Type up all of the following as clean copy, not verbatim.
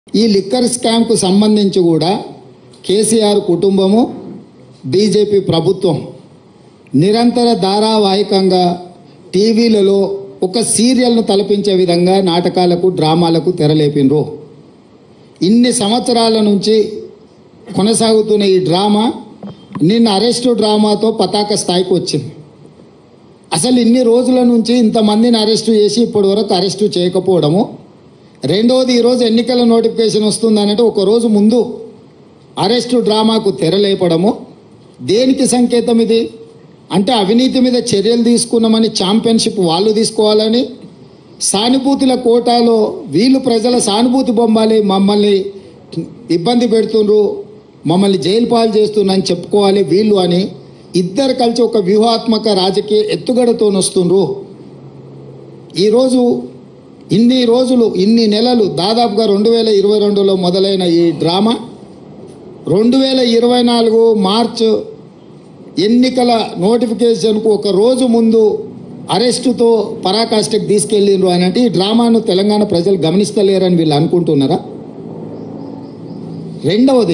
ఈ liquor scam కు సంబంధించి కూడా కేసీఆర్ కుటుంబము బీజేపీ ప్రభుత్వం నిరంతర ధారావాహికంగా టీవీలలో ఒక సీరియల్ను తలపించే విధంగా నాటకాలకు డ్రామాలకు తెరలేపినరు. ఇన్ని సంవత్సరాల నుంచి కొనసాగుతున్న ఈ డ్రామా నిన్న అరెస్టు డ్రామాతో పతాక స్థాయికి వచ్చింది. అసలు ఇన్ని రోజుల నుంచి ఇంతమందిని అరెస్టు చేసి ఇప్పటి వరకు అరెస్టు చేయకపోవడము, రెండవది ఈరోజు ఎన్నికల నోటిఫికేషన్ వస్తుందనంటే ఒక రోజు ముందు అరెస్టు డ్రామాకు తెరలేపడము దేనికి సంకేతం? ఇది అంటే అవినీతి మీద చర్యలు తీసుకున్నామని ఛాంపియన్షిప్ వాళ్ళు తీసుకోవాలని, సానుభూతుల కోటాలో వీళ్ళు ప్రజల సానుభూతి బొమ్మాలి, మమ్మల్ని ఇబ్బంది పెడుతుండ్రు, మమ్మల్ని జైలు పాలు చేస్తున్నారని చెప్పుకోవాలి వీళ్ళు అని ఇద్దరు కలిసి ఒక వ్యూహాత్మక రాజకీయ ఎత్తుగడతో వస్తుండ్రు. ఈరోజు ఇన్ని రోజులు ఇన్ని నెలలు దాదాపుగా 2022లో మొదలైన ఈ డ్రామా 2024 మార్చ్ ఎన్నికల నోటిఫికేషన్కు ఒక రోజు ముందు అరెస్టుతో పరాకాష్ఠకు తీసుకెళ్ళిండ్రు అని అంటే ఈ డ్రామాను తెలంగాణ ప్రజలు గమనిస్తలేరని వీళ్ళు అనుకుంటున్నారా? రెండవది,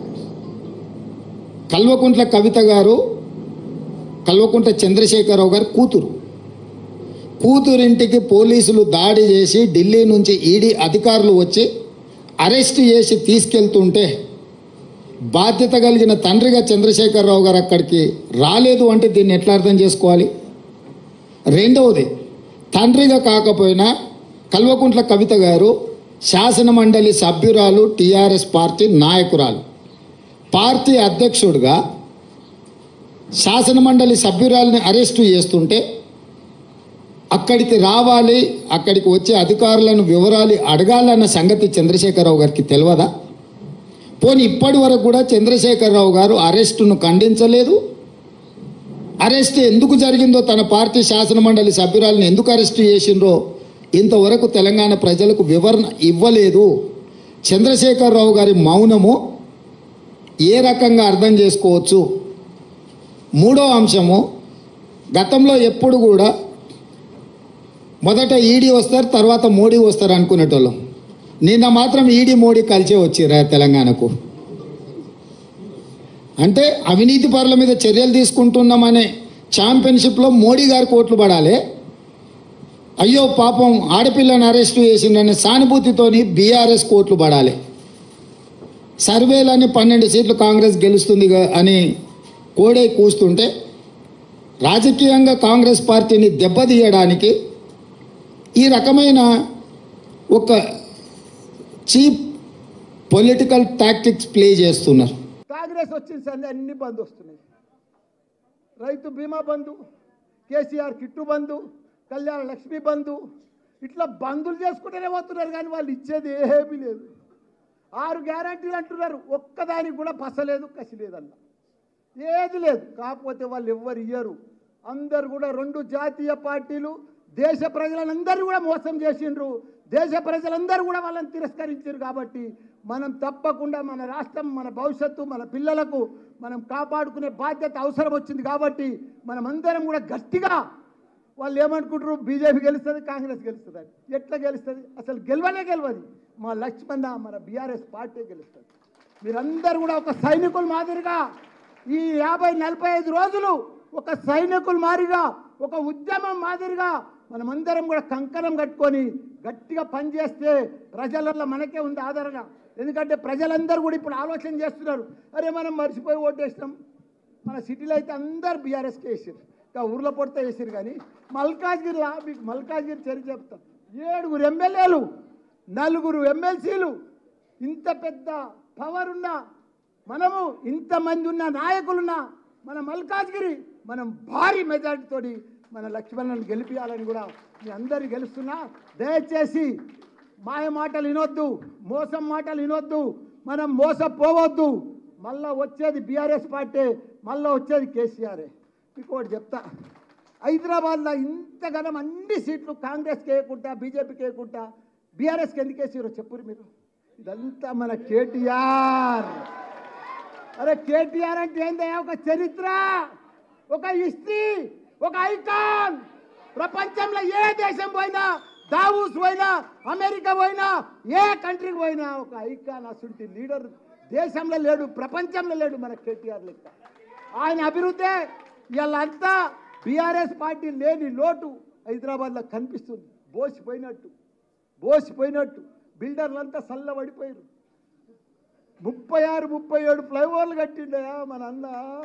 కల్వకుంట్ల కవిత గారు కల్వకుంట్ల చంద్రశేఖరరావు గారు కూతురింటికి పోలీసులు దాడి చేసి ఢిల్లీ నుంచి ఈడీ అధికారులు వచ్చి అరెస్ట్ చేసి తీసుకెళ్తుంటే బాధ్యత కలిగిన తండ్రిగా చంద్రశేఖరరావు గారు అక్కడికి రాలేదు అంటే దీన్ని ఎట్లా అర్థం చేసుకోవాలి? రెండవది, తండ్రిగా కాకపోయినా కల్వకుంట్ల కవిత గారు శాసనమండలి సభ్యురాలు, టీఆర్ఎస్ పార్టీ నాయకురాలు, పార్టీ అధ్యక్షుడిగా శాసనమండలి సభ్యురాలని అరెస్టు చేస్తుంటే అక్కడికి రావాలి, అక్కడికి వచ్చే అధికారులను వివరాలు అడగాలన్న సంగతి చంద్రశేఖరరావు గారికి తెలియదా? పోనీ ఇప్పటి వరకు కూడా చంద్రశేఖరరావు గారు అరెస్టును ఖండించలేదు. అరెస్ట్ ఎందుకు జరిగిందో, తన పార్టీ శాసనమండలి సభ్యురాలను ఎందుకు అరెస్టు చేసిండ్రో ఇంతవరకు తెలంగాణ ప్రజలకు వివరణ ఇవ్వలేదు. చంద్రశేఖరరావు గారి మౌనము ఏ రకంగా అర్థం చేసుకోవచ్చు? మూడో అంశము, గతంలో ఎప్పుడు కూడా మొదట ఈడీ వస్తారు, తర్వాత మోడీ వస్తారు అనుకునేటోళ్ళం. నిన్న మాత్రం ఈడీ మోడీ కలిసే వచ్చిరా తెలంగాణకు. అంటే అవినీతి పరుల మీద చర్యలు తీసుకుంటున్నామనే ఛాంపియన్షిప్లో మోడీ గారు కోట్లు పడాలి, అయ్యో పాపం ఆడపిల్లని అరెస్టు చేసిందనే సానుభూతితోని బీఆర్ఎస్ కోట్లు పడాలి. సర్వేలని 12 సీట్లు కాంగ్రెస్ గెలుస్తుంది అని కోడే కూస్తుంటే రాజకీయంగా కాంగ్రెస్ పార్టీని దెబ్బతీయడానికి ఈ రకమైన ఒక చీప్ పొలిటికల్ టాక్టిక్స్ ప్లే చేస్తున్నారు. కాంగ్రెస్ వచ్చిన సంది అన్ని బంద్ వస్తున్నాయి. రైతు బీమా బంధు, కేసీఆర్ కిట్టు బంధు, కళ్యాణ లక్ష్మి బంధు, ఇట్లా బంధులు చేసుకుంటూనే పోతున్నారు కానీ వాళ్ళు ఇచ్చేది ఏమీ లేదు. 6 గ్యారంటీలు అంటున్నారు, ఒక్కదానికి కూడా బసలేదు, కసి లేదన్న, ఏది లేదు. కాకపోతే వాళ్ళు ఎవ్వరు ఇయ్యరు. అందరు కూడా 2 జాతీయ పార్టీలు దేశ ప్రజలందరూ కూడా మోసం చేసిండ్రు. దేశ ప్రజలందరూ కూడా వాళ్ళని తిరస్కరించారు. కాబట్టి మనం తప్పకుండా మన రాష్ట్రం, మన భవిష్యత్తు, మన పిల్లలకు మనం కాపాడుకునే బాధ్యత అవసరం వచ్చింది. కాబట్టి మనం అందరం కూడా గట్టిగా, వాళ్ళు ఏమనుకుంటారు, బీజేపీ గెలుస్తుంది, కాంగ్రెస్ గెలుస్తుంది అని. ఎట్లా గెలుస్తుంది? అసలు గెలవదు. మా లక్ష్మణ, మన బీఆర్ఎస్ పార్టీ గెలుస్తుంది. మీరందరూ కూడా ఒక సైనికుల మాదిరిగా ఈ 50-45 రోజులు ఒక సైనికుల మాదిరిగా, ఒక ఉద్యమం మాదిరిగా మనమందరం కూడా కంకణం కట్టుకొని గట్టిగా పనిచేస్తే ప్రజలలో మనకే ఉంది ఆదరణ. ఎందుకంటే ప్రజలందరూ కూడా ఇప్పుడు ఆలోచన చేస్తున్నారు, అరే మనం మర్చిపోయి ఓటేసినాం. మన సిటీలో అయితే అందరు బీఆర్ఎస్కే వేసారు, ఇంకా ఊర్లో పొడితే వేసారు. కానీ మల్కాజ్గిరిలో, మీకు మల్కాజ్గిరి చరిత్ర చెప్తాం, 7 ఎమ్మెల్యేలు, 4 ఎమ్మెల్సీలు, ఇంత పెద్ద పవర్ ఉన్న మనము, ఇంతమంది ఉన్న నాయకులున్నా మన మల్కాజ్గిరి మనం భారీ మెజారిటీతోటి మన లక్ష్మణ్ని గెలిపించాలని కూడా మీ అందరు గెలుస్తున్నా. దయచేసి మాయ మాటలు వినొద్దు, మోసం మాటలు వినొద్దు, మనం మోసపోవద్దు. మళ్ళా వచ్చేది బీఆర్ఎస్ పార్టీ, మళ్ళీ వచ్చేది కేసీఆరే. మీకు ఒకటి చెప్తా, హైదరాబాద్లో ఇంతగానం అన్ని సీట్లు కాంగ్రెస్కి వేయకుండా, బీజేపీకి వేయకుండా బీఆర్ఎస్కి ఎందుకు వేసారో చెప్పురు మీరు. ఇదంతా మన కేటీఆర్. అరే కేటీఆర్ అంటే ఏందయ్యా? ఒక చరిత్ర, ఒక హిస్టరీ, ఒక ఐకాన్. ప్రపంచంలో ఏ దేశం పోయినా దావూస్ పోయినా, అమెరికా పోయినా, ఏ కంట్రీకి పోయినా ఒక ఐకాన్ అసంటి లీడర్ దేశంలో లేడు, ప్రపంచంలో లేడు మన కేటీఆర్ లెక్క. ఆయన అభివృద్ధి వీళ్ళంతా బీఆర్ఎస్ పార్టీ లేని లోటు హైదరాబాద్లో కనిపిస్తుంది. బోసిపోయినట్టు బిల్డర్లంతా చల్లబడిపోయారు. 36-37 ఫ్లైఓవర్లు కట్టిండయా మన అన్న.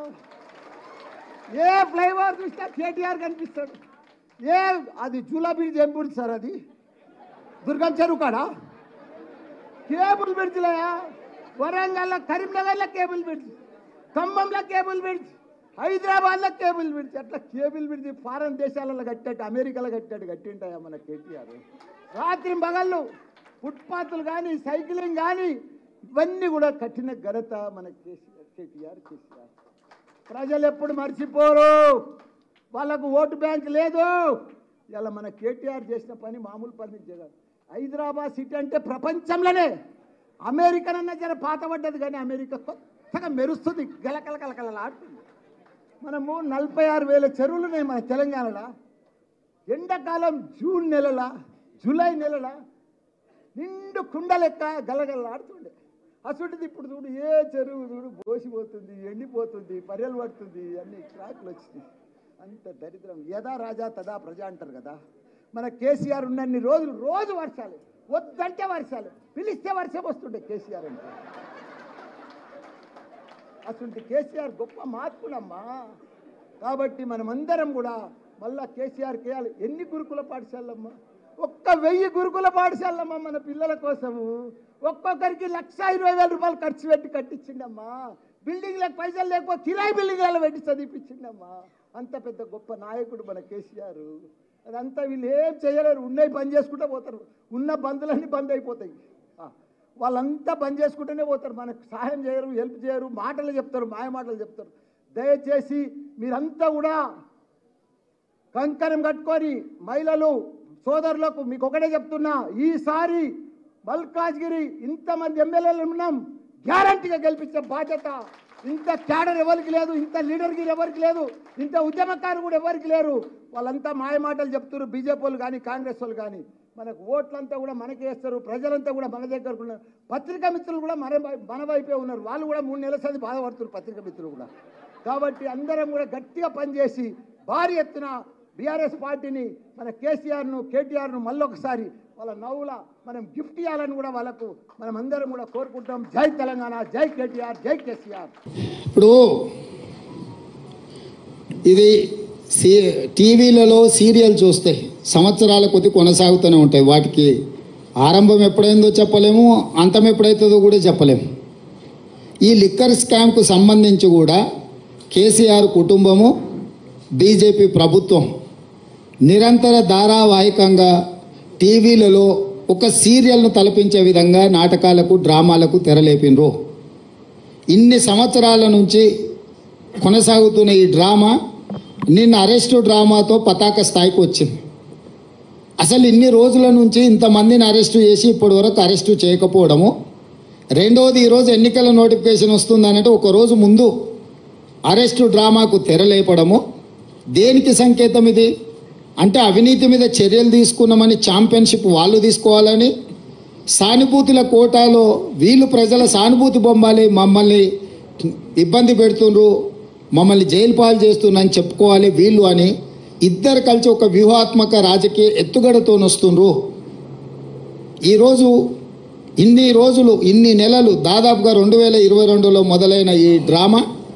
ఏ ఫ్లైఓవర్ చూసినా కేటీఆర్ కనిపిస్తాడు. అది జూలా బ్రిడ్జ్ ఏం బ్రిడ్జ్ సార్? అది దుర్గం చెరువు కాడా కేబుల్ బ్రిడ్జ్లయా. వరంగల్లో, కరీంనగర్లో కేబుల్ బ్రిడ్జ్, ఖమ్మంలో కేబుల్ బ్రిడ్జ్, హైదరాబాద్లో కేబుల్ బ్రిడ్జ్. అట్లా కేబుల్ బ్రిడ్జ్ ఫారెన్ దేశాలలో కట్టాడు, అమెరికాలో కట్టింటాయా మన కేటీఆర్. రాత్రి పగళ్ళు ఫుట్పాత్లు కానీ, సైక్లింగ్ కానీ ఇవన్నీ కూడా కట్టిన ఘనత మన కేటీఆర్. ప్రజలు ఎప్పుడు మర్చిపోరు, వాళ్ళకు ఓటు బ్యాంక్ లేదు. ఇలా మన కేటీఆర్ చేసిన పని మామూలు పని జగన్. హైదరాబాద్ సిటీ అంటే ప్రపంచంలోనే, అమెరికన్ అన్న జర పాతపడ్డది కానీ అమెరికా కొత్తగా మెరుస్తుంది, గలకలకలకలలాడుతుంది. మనము 46,000 చెరువులు ఉన్నాయి మన తెలంగాణలో. ఎండాకాలం జూన్ నెలల, జూలై నెలల నిండు కుండ లెక్క గలగలలాడుతుండే. అసలుది ఇప్పుడు చూడు, ఏ చెరువు చూడు బోసిపోతుంది, ఎండిపోతుంది, పర్యలు పడుతుంది, అన్ని ట్రాక్లు వచ్చినాయి. అంత దరిద్రం. యథా రాజా తదా ప్రజ అంటారు కదా. మన కేసీఆర్ ఉన్నన్ని రోజులు రోజు వర్షాలు, వద్దంటే వర్షాలు, పిలిస్తే వర్షం వస్తుండే కేసీఆర్ అంటే. అసలు కేసీఆర్ గొప్ప మార్పులమ్మా. కాబట్టి మనమందరం కూడా మళ్ళా కేసీఆర్కి వేయాలి. ఎన్ని గురుకుల పాఠశాలమ్మా? 1,000 గురుకుల పాఠశాలమ్మా మన పిల్లల కోసము. ఒక్కొక్కరికి 1,20,000 రూపాయలు ఖర్చు పెట్టి కట్టించిండమ్మా. బిల్డింగ్లకు పైసలు లేకపోతే కిరాయి బిల్డింగ్లలో పెట్టి చదివిపించిండమ్మా. అంత పెద్ద గొప్ప నాయకుడు మన కేసీఆర్. అదంతా వీళ్ళు ఏం చేయలేరు, ఉన్నాయి బంద్ చేసుకుంటూ పోతారు. ఉన్న బంధులన్నీ బంద్ అయిపోతాయి. వాళ్ళంతా బంద్ చేసుకుంటూనే పోతారు, మనకు సహాయం చేయరు, హెల్ప్ చేయరు, మాటలు చెప్తారు, మాయ మాటలు చెప్తారు. దయచేసి మీరంతా కూడా కంకణం కట్టుకొని, మహిళలు సోదరులకు మీకు ఒకటే చెప్తున్నా, ఈసారి మల్కాజ్గిరి ఇంతమంది ఎమ్మెల్యేలు ఉన్నాం, గ్యారంటీగా గెలిపించే బాధ్యత ఇంత క్యాడర్ ఎవరికి లేదు, ఇంత లీడర్గిరి ఎవరికి లేదు, ఇంత ఉద్యమకారు కూడా ఎవరికి లేరు. వాళ్ళంతా మాయ మాటలు చెప్తారు, బీజేపీ వాళ్ళు కానీ, కాంగ్రెస్ వాళ్ళు కానీ. మనకు ఓట్లంతా కూడా మనకి వేస్తారు, ప్రజలంతా కూడా మన దగ్గర ఉన్నారు. పత్రికా మిత్రులు కూడా మన వైపే ఉన్నారు, వాళ్ళు కూడా 3 నెలల సంది బాధపడుతున్నారు పత్రికా మిత్రులు కూడా. కాబట్టి అందరం కూడా గట్టిగా పనిచేసి భారీ ఎత్తున బీఆర్ఎస్ పార్టీని, మన కేసీఆర్ను, కేటీఆర్ను మళ్ళొకసారి వాళ్ళ నవ్వుల మనం గిఫ్ట్ ఇవ్వాలని కూడా వాళ్ళకు మనం అందరం కూడా కోరుకుంటాం. జై తెలంగాణ, జై కేటీఆర్, జై కేసీఆర్. ఇప్పుడు ఇది టీవీలలో సీరియల్ చూస్తే సంవత్సరాల కొద్ది కొనసాగుతూనే ఉంటాయి. వాటికి ఆరంభం ఎప్పుడైందో చెప్పలేము, అంతం ఎప్పుడైతుందో కూడా చెప్పలేము. ఈ లిక్కర్ స్కామ్కు సంబంధించి కూడా కేసీఆర్ కుటుంబము, బీజేపీ ప్రభుత్వం నిరంతర ధారావాహికంగా టీవీలలో ఒక సీరియల్ను తలపించే విధంగా నాటకాలకు, డ్రామాలకు తెరలేపినరు. ఇన్ని సంవత్సరాల నుంచి కొనసాగుతున్న ఈ డ్రామా నిన్న అరెస్టు డ్రామాతో పతాక స్థాయికి వచ్చింది. అసలు ఇన్ని రోజుల నుంచి ఇంతమందిని అరెస్టు చేసి ఇప్పటి వరకు అరెస్టు చేయకపోవడము. రెండవది, ఈరోజు ఎన్నికల నోటిఫికేషన్ వస్తుందనంటే ఒకరోజు ముందు అరెస్టు డ్రామాకు తెరలేపడము. దేనికి సంకేతం ఇది? అంటే అవినీతి మీద చర్యలు తీసుకున్నామని ఛాంపియన్షిప్ వాళ్ళు తీసుకోవాలని, సానుభూతుల కోటాలో వీళ్ళు ప్రజల సానుభూతి బొమ్మాలి, మమ్మల్ని ఇబ్బంది పెడుతుండ్రు, మమ్మల్ని జైలు పాలు చేస్తున్నారని చెప్పుకోవాలి వీళ్ళు అని ఇద్దరు కలిసి ఒక వ్యూహాత్మక రాజకీయ ఎత్తుగడతో వస్తుండ్రు. ఈరోజు ఇన్ని రోజులు, ఇన్ని నెలలు, దాదాపుగా 2022లో మొదలైన ఈ డ్రామా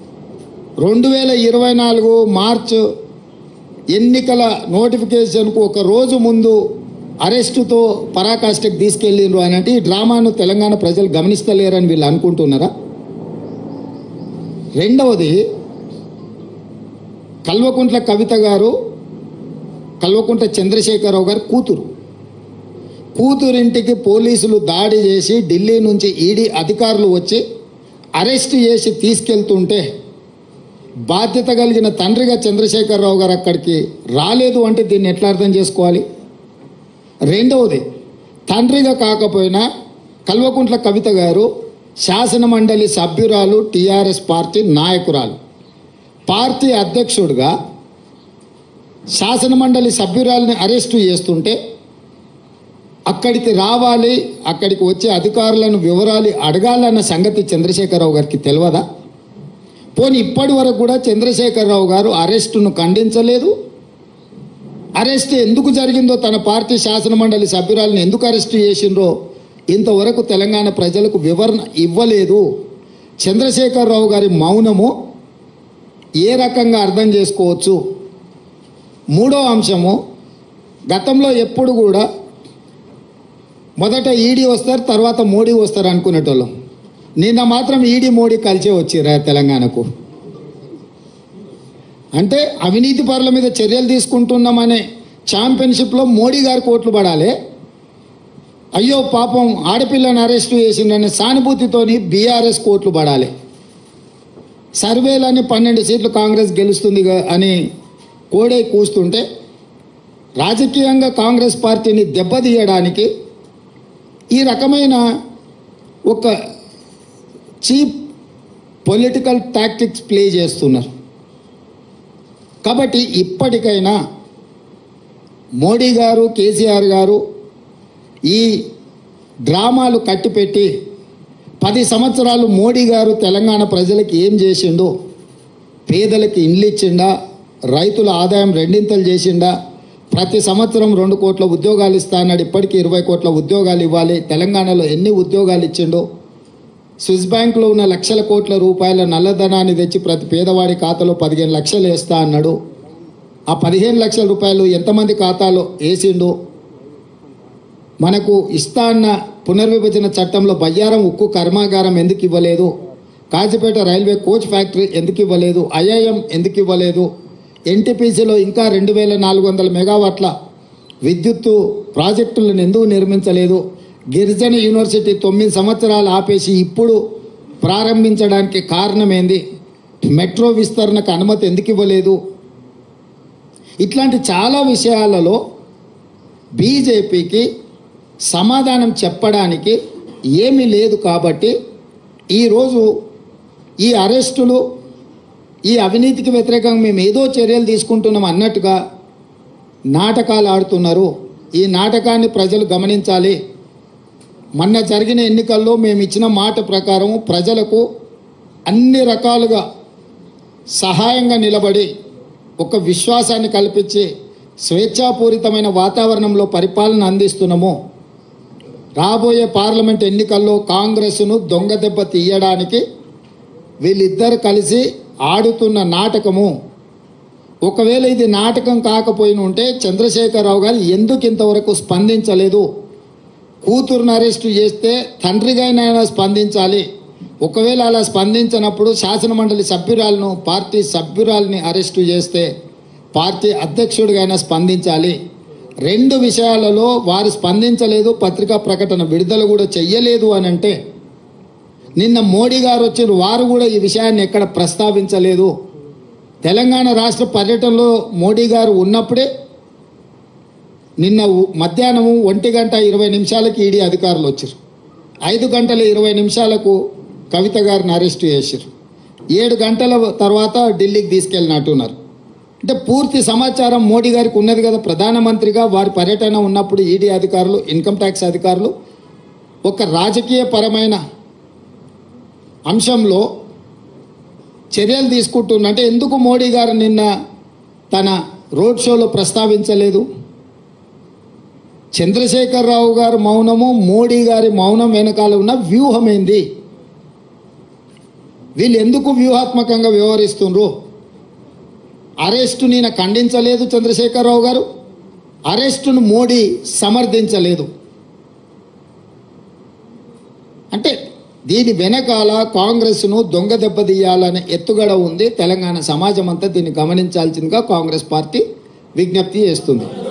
2024 మార్చ్ ఎన్నికల నోటిఫికేషన్కు ఒక రోజు ముందు అరెస్టుతో పరాకాష్ఠకు తీసుకెళ్ళిండ్రు అని అంటే ఈ డ్రామాను తెలంగాణ ప్రజలు గమనిస్తలేరని వీళ్ళు అనుకుంటున్నారా? రెండవది, కల్వకుంట్ల కవిత గారు, కల్వకుంట్ల చంద్రశేఖరరావు గారు కూతురింటికి పోలీసులు దాడి చేసి ఢిల్లీ నుంచి ఈడీ అధికారులు వచ్చి అరెస్ట్ చేసి తీసుకెళ్తుంటే బాధ్యత కలిగిన తండ్రిగా చంద్రశేఖరరావు గారు అక్కడికి రాలేదు అంటే దీన్ని ఎట్లా అర్థం చేసుకోవాలి? రెండవది, తండ్రిగా కాకపోయినా కల్వకుంట్ల కవిత గారు శాసన మండలి సభ్యురాలు, టీఆర్ఎస్ పార్టీ నాయకురాలు, పార్టీ అధ్యక్షుడిగా శాసన మండలి సభ్యురాలని అరెస్టు చేస్తుంటే అక్కడికి రావాలి, అక్కడికి వచ్చే అధికారులను వివరాలు అడగాలన్న సంగతి చంద్రశేఖరరావు గారికి తెలియదా? పోనీ ఇప్పటి వరకు కూడా చంద్రశేఖరరావు గారు అరెస్టును ఖండించలేదు. అరెస్ట్ ఎందుకు జరిగిందో, తన పార్టీ శాసనమండలి సభ్యురాలను ఎందుకు అరెస్ట్ చేసిండ్రో ఇంతవరకు తెలంగాణ ప్రజలకు వివరణ ఇవ్వలేదు. చంద్రశేఖరరావు గారి మౌనము ఏ రకంగా అర్థం చేసుకోవచ్చు? మూడో అంశము, గతంలో ఎప్పుడు కూడా మొదట ఈడీ వస్తారు, తర్వాత మోడీ వస్తారు అనుకునేటోళ్ళం. నిన్న మాత్రం ఈడీ మోడీ కలిసే వచ్చిరా తెలంగాణకు. అంటే అవినీతి పరుల మీద చర్యలు తీసుకుంటున్నామనే ఛాంపియన్షిప్లో మోడీ గారు కోట్లు పడాలి, అయ్యో పాపం ఆడపిల్లను అరెస్టు చేసిండనే సానుభూతితోని బీఆర్ఎస్ కోట్లు పడాలి. సర్వేలని 12 సీట్లు కాంగ్రెస్ గెలుస్తుంది అని కోడే కూస్తుంటే రాజకీయంగా కాంగ్రెస్ పార్టీని దెబ్బతీయడానికి ఈ రకమైన ఒక చీప్ పొలిటికల్ టాక్టిక్స్ ప్లే చేస్తున్నారు. కాబట్టి ఇప్పటికైనా మోడీ గారు, కేసీఆర్ గారు ఈ డ్రామాలు కట్టిపెట్టి 10 సంవత్సరాలు మోడీ గారు తెలంగాణ ప్రజలకు ఏం చేసిండో, పేదలకు ఇండ్లు ఇచ్చిండా, రైతుల ఆదాయం రెండింతలు చేసిండా, ప్రతి సంవత్సరం 2 కోట్ల ఉద్యోగాలు ఇస్తా అన్నాడు, ఇప్పటికీ 20 కోట్ల ఉద్యోగాలు ఇవ్వాలి, తెలంగాణలో ఎన్ని ఉద్యోగాలు ఇచ్చిండో, స్విస్ బ్యాంకులో ఉన్న లక్షల కోట్ల రూపాయల నల్లధనాన్ని తెచ్చి ప్రతి పేదవాడి ఖాతాలో 15 లక్షలు వేస్తా అన్నాడు, ఆ 15 లక్షల రూపాయలు ఎంతమంది ఖాతాలో వేసిండో, మనకు ఇస్తా అన్న పునర్విభజన చట్టంలో బయ్యారం ఉక్కు కర్మాగారం ఎందుకు ఇవ్వలేదు, కాజీపేట రైల్వే కోచ్ ఫ్యాక్టరీ ఎందుకు ఇవ్వలేదు, ఐఐఎం ఎందుకు ఇవ్వలేదు, ఎన్టీపీసీలో ఇంకా 2400 మెగావాట్ల విద్యుత్తు ప్రాజెక్టులను ఎందుకు నిర్మించలేదు, గిరిజన యూనివర్సిటీ 9 సంవత్సరాలు ఆపేసి ఇప్పుడు ప్రారంభించడానికి కారణమేంది, మెట్రో విస్తరణకు అనుమతి ఎందుకు ఇవ్వలేదు, ఇట్లాంటి చాలా విషయాలలో బీజేపీకి సమాధానం చెప్పడానికి ఏమీ లేదు. కాబట్టి ఈరోజు ఈ అరెస్టులు, ఈ అవినీతికి వ్యతిరేకంగా మేము ఏదో చర్యలు తీసుకుంటున్నాం అన్నట్టుగా నాటకాలు ఆడుతున్నారు. ఈ నాటకాన్ని ప్రజలు గమనించాలి. మొన్న జరిగిన ఎన్నికల్లో మేము ఇచ్చిన మాట ప్రకారం ప్రజలకు అన్ని రకాలుగా సహాయంగా నిలబడి ఒక విశ్వాసాన్ని కల్పించి స్వేచ్ఛాపూరితమైన వాతావరణంలో పరిపాలన అందిస్తున్నాము. రాబోయే పార్లమెంట్ ఎన్నికల్లో కాంగ్రెస్ను దొంగ దెబ్బ తీయడానికి వీళ్ళిద్దరు కలిసి ఆడుతున్న నాటకము. ఒకవేళ ఇది నాటకం కాకపోయిన ఉంటే చంద్రశేఖరరావు గారు ఎందుకు ఇంతవరకు స్పందించలేదు? కూతురును అరెస్టు చేస్తే తండ్రిగానైనా స్పందించాలి. ఒకవేళ అలా స్పందించినప్పుడు శాసనమండలి సభ్యురాలను, పార్టీ సభ్యురాలని అరెస్టు చేస్తే పార్టీ అధ్యక్షుడిగైనా స్పందించాలి. 2 విషయాలలో వారు స్పందించలేదు, పత్రికా ప్రకటన విడుదల కూడా చెయ్యలేదు అని అంటే, నిన్న మోడీ గారు వచ్చిన వారు కూడా ఈ విషయాన్ని ఎక్కడ ప్రస్తావించలేదు. తెలంగాణ రాష్ట్ర పర్యటనలో మోడీ గారు ఉన్నప్పుడే నిన్న మధ్యాహ్నము 1:20 ఈడీ అధికారులు వచ్చారు. 5:20 కవిత గారిని అరెస్టు చేశారు. 7 గంటల తర్వాత ఢిల్లీకి తీసుకెళ్ళినట్టున్నారు. అంటే పూర్తి సమాచారం మోడీ గారికి ఉన్నది కదా. ప్రధానమంత్రిగా వారి పర్యటన ఉన్నప్పుడు ఈడీ అధికారులు, ఇన్కమ్ ట్యాక్స్ అధికారులు ఒక రాజకీయ పరమైన అంశంలో చర్యలు తీసుకుంటున్నంటే ఎందుకు మోడీ గారు నిన్న తన రోడ్ షోలో ప్రస్తావించలేదు? చంద్రశేఖరరావు గారు మౌనము, మోడీ గారి మౌనం వెనకాల ఉన్న వ్యూహం ఏంది? వీళ్ళు ఎందుకు వ్యూహాత్మకంగా వ్యవహరిస్తున్నారు? అరెస్టు నేను ఖండించలేదు చంద్రశేఖరరావు గారు, అరెస్టును మోడీ సమర్థించలేదు. అంటే దీని వెనకాల కాంగ్రెస్ను దొంగ దెబ్బతీయాలనే ఎత్తుగడ ఉంది. తెలంగాణ సమాజం అంతా దీన్ని గమనించాల్సిందిగా కాంగ్రెస్ పార్టీ విజ్ఞప్తి చేస్తుంది.